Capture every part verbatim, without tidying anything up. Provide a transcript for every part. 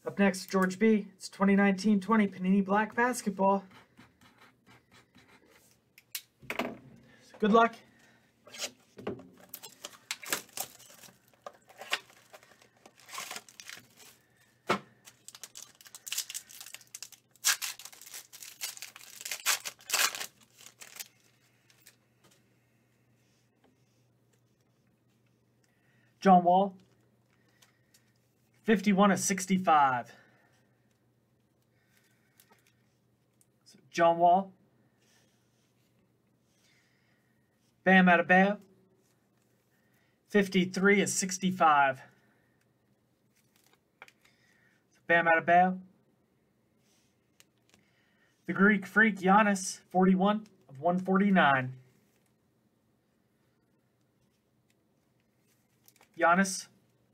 Up next, George B. It's twenty nineteen twenty Panini Black Basketball. Good luck. John Wall, fifty-one of sixty-five. So John Wall. Bam Adebayo, fifty-three of sixty-five. So Bam Adebayo. The Greek Freak Giannis, forty-one of one forty-nine. Giannis.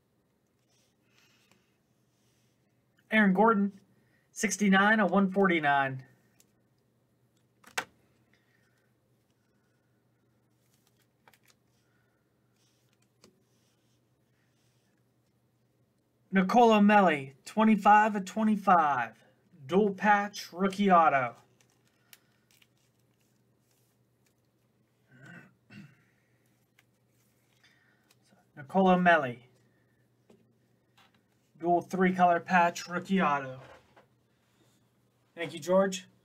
Aaron Gordon, sixty-nine of one forty-nine. Nicola Melli, twenty-five of twenty-five. Dual patch rookie auto. Nicola Melli. Dual three color patch rookie auto. Thank you, George.